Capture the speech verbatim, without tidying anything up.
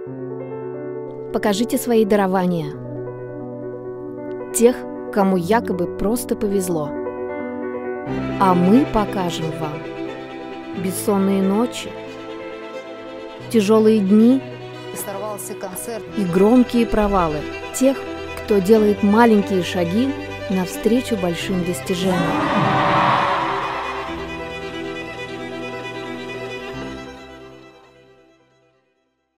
Покажите свои дарования. Тех, кому якобы просто повезло. А мы покажем вам бессонные ночи, тяжелые дни И сорвался концерт. и громкие провалы тех, кто делает маленькие шаги навстречу большим достижениям.